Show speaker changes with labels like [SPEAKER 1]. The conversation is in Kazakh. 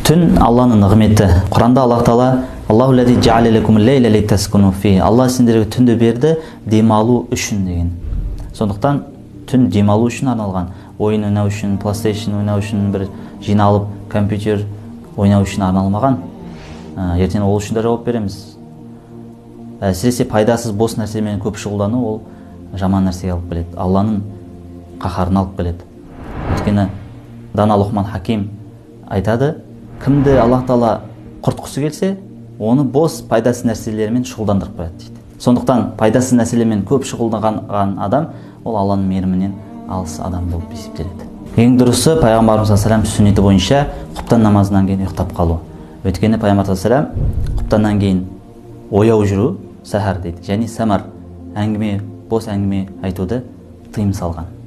[SPEAKER 1] Түн Алланың нығметі. Құранда Аллах Таала Аллаху лази жа'але лекумул лейля литаскуну фи. Алла сендерге түнді берді демалу үшін деген. Сондықтан түн демалу үшін арналған. Ойын ойнау үшін, PlayStation ойнау үшін, бір жиналып компьютер ойнау үшін арналмаған. Ертең ол үшін де жауап береміз. Әсіресе пайдасыз бос нәрсемен көп шұғылдану ол жаман нәрсеге алып келеді. Алланың қаһарына алып келеді. Өйткені Дана Лұқман Хаким айтады, кімді Аллах Таала құртқысы келсе, оны бос пайдасыз нәрселермен шұғылдандырып қояды дейді. Сондықтан пайдасыз нәрселермен көп шұғылданған адам ол Алланың мейірімінен алыс адам болып есептеледі. Ең дұрысы пайғамбарымыз саллаллаху алейхи сүннеті бойынша құптан намазынан кейін ұйықтап қалу. Өйткені пайғамбар саллаллаху алейхи құптаннан кейін ояу жүру сахар дейді, және самар әңгіме, бос әңгіме айтуды тыйым салған.